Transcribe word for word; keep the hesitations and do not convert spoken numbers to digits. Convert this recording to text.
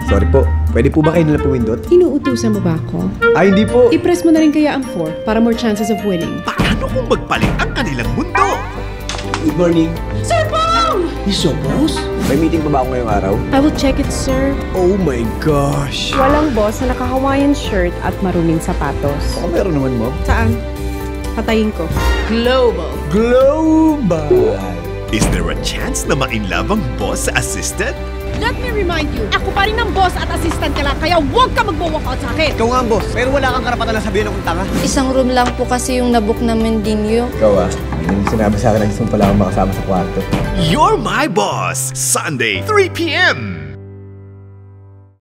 Sorry po, pwede po ba kayo nila pumindot? Inuutusan mo ba ako? Ay, hindi po. I-press mo na rin kaya ang four para more chances of winning. Paano kung magpalit ang kanilang mundo? Good morning. Sir Bong! Iso, boss? May meeting pa ba ako ngayong araw? I will check it, sir. Oh my gosh. Walang boss na naka-Hawaiian shirt at maruming sapatos. Baka meron naman, ma'am. Saan? Patayin ko. Global. Global! Is there a chance na ma-inlove ang boss sa assistant? Let me remind you, ako pa rin ang boss at assistant ka lang, kaya huwag ka mag-walkout sa akin. Ikaw nga ang boss, pero wala kang karapatan na sabihin akong tanga. Isang room lang po kasi yung nabook namin din yun. Ikaw ah, yung sinabi sa akin na gusto mo pala akong makasama sa kwarto. You're My Boss, Sunday, three p m